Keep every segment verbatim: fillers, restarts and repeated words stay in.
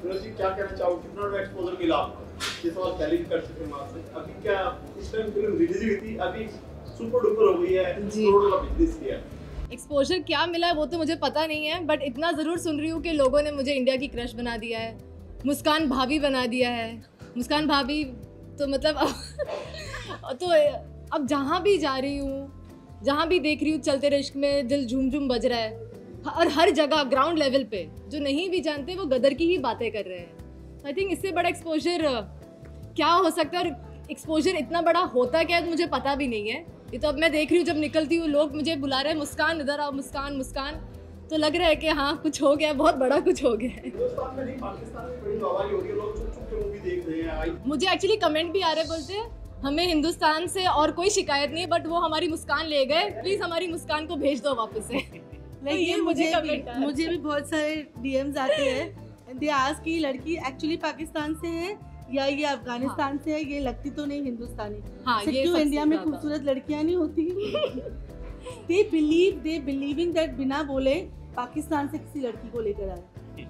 फिरोज जी क्या कहना चाहोगे, कितना बड़ा एक्सपोजर मिला आपको? ये सवाल पहले भी कर चुके हैं वहाँ से। अभी क्या उस टाइम फिल्म रिलीज हुई थी, अभी सुपर डुपर हो गई है, करोड़ों का बिजनेस किया है। एक्सपोजर क्या मिला है वो तो मुझे पता नहीं है, बट इतना ज़रूर सुन रही हूँ कि लोगों ने मुझे इंडिया की क्रश बना दिया है, मुस्कान भाभी बना दिया है। मुस्कान भाभी तो मतलब तो अब जहाँ भी जा रही हूँ, जहाँ भी देख रही हूँ, चलते रिश्क में दिल झूम झूम बज रहा है। और हर जगह ग्राउंड लेवल पे जो नहीं भी जानते वो गदर की ही बातें कर रहे हैं। आई थिंक इससे बड़ा एक्सपोजर क्या हो सकता है, और एक्सपोजर इतना बड़ा होता क्या है मुझे पता भी नहीं है। ये तो अब मैं देख रही हूँ, जब निकलती हूँ लोग मुझे बुला रहे हैं, मुस्कान इधर आओ, मुस्कान मुस्कान, तो लग रहा है कि हाँ कुछ हो गया, बहुत बड़ा कुछ हो गया है। हिंदुस्तान में नहीं, पाकिस्तान में बड़ी हवाई हो रही है, लोग चुप चुप के मूवी देख रहे हैं। मुझे एक्चुअली कमेंट भी आ रहे, बोलते हैं हमें हिंदुस्तान से और कोई शिकायत नहीं है, बट वो हमारी मुस्कान ले गए, प्लीज हमारी मुस्कान को भेज दो वापस से। तो ये मुझे भी मुझे भी बहुत सारे डीएम्स आते हैं, दे आस्क कि लड़की एक्चुअली पाकिस्तान से है या ये अफगानिस्तान से है, ये लगती तो नहीं हिंदुस्तानी। हाँ, ये क्यों इंडिया में खूबसूरत लड़कियां नहीं होती? They believe they believing that बिना बोले पाकिस्तान से किसी लड़की को लेकर आए।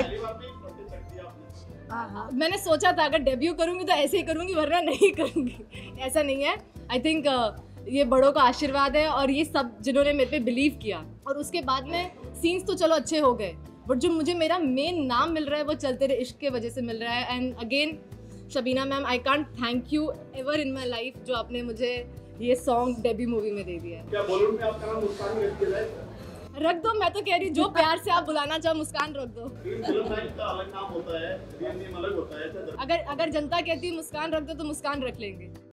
हाँ हाँ, मैंने सोचा था अगर डेब्यू करूंगी तो ऐसे ही करूंगी, वरना नहीं करूंगी। ऐसा नहीं है। आई थिंक uh, ये बड़ों का आशीर्वाद है, और ये सब जिन्होंने मेरे पे बिलीव किया, और उसके बाद में सीन्स तो चलो अच्छे हो गए, बट जो मुझे मेरा मेन नाम मिल रहा है वो चलते रहे इश्क के वजह से मिल रहा है। And again Shabina ma'am, I can't thank you ever in my life, जो आपने मुझे ये सॉन्ग डेब्यू मूवी में दे दिया है। क्या बॉलीवुड में आपका नाम मुस्कान रख दिया जाए? रख दो, मैं तो कह रही हूँ जो प्यार से आप बुलाना चाहो मुस्कान रख दो। फिल्म लाइन का अलग नाम होता है, रियल नेम अलग होता है। अगर अगर जनता कहती है मुस्कान रख दो तो मुस्कान रख लेंगे।